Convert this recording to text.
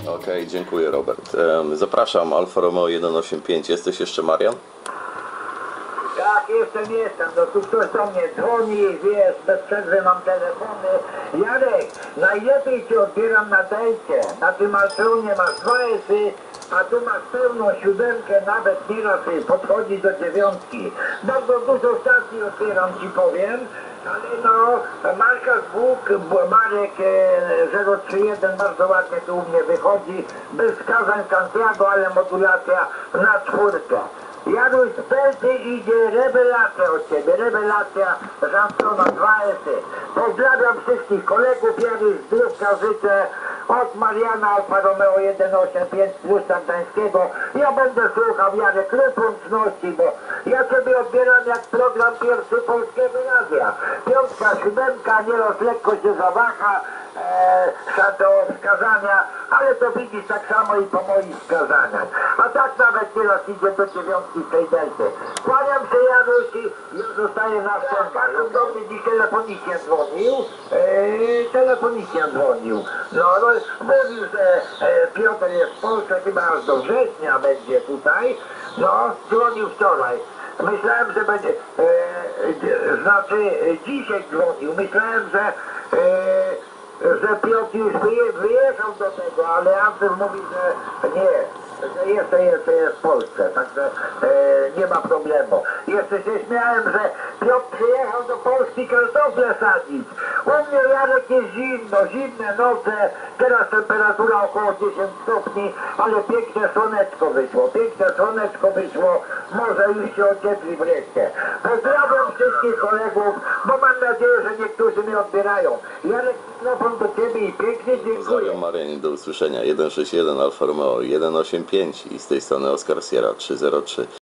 Okej, dziękuję Robert. Zapraszam, Alfa Romeo 185. Jesteś jeszcze, Marian? Tak, jestem. No tu ktoś do mnie dzwoni, wiesz, bez przerwy mam telefony. Jarek, najlepiej cię odbieram na Delcie. Na tym Altronie masz 2 esy, a tu masz pełną 7, nawet nieraz podchodzi do 9. Bardzo dużo stacji odbieram, ci powiem. Ale no, Marka Bóg, Marek 031 bardzo ładnie tu u mnie wychodzi. Bez wskazań Santiago, ale modulacja na 4. Janusz z Belty idzie rewelacja od ciebie, rewelacja Żansona 2S. Pozdrawiam wszystkich kolegów, Janusz zdrówka życzę od Mariana Alfa Romeo 185 Plusa Gdańskiego. Ja będę słuchał, Jarek, lub łączności, bo ja sobie odbieram jak program pierwszy Polskiego Radia. 5, 7, nieraz lekko się zawaha, do wskazania, ale to widzisz tak samo i po moich wskazaniach. A tak nawet nieraz idzie do 9 z tej Delty. Kłaniam się, Janusz, i ja zostaję na wstępach. Do mnie dziś telefonicznie dzwonił. No, mówił, że Piotr jest w Polsce, chyba aż do września będzie tutaj. No, dzwonił wczoraj. Myślałem, że będzie, dzisiaj dzwonił. Myślałem, że Piotr już wyjechał do tego, ale Andrzej mówi, że nie, że jeszcze jest w Polsce, także nie ma problemu. Jeszcze się śmiałem, że Piotr przyjechał do Polski kartofle sadzić. U mnie, Jarek, jest zimno, zimne noce, teraz temperatura około 10 stopni, ale piękne słoneczko wyszło, może już się ociepli wreszcie. Pozdrawiam wszystkich kolegów, bo mam nadzieję, że niektórzy mnie odbierają. Jarek, mikrofon do ciebie i pięknie dziękuję. Pozdrawiam, Marian, do usłyszenia. 161 Alfa Romeo 185 i z tej strony Oscar Sierra 303.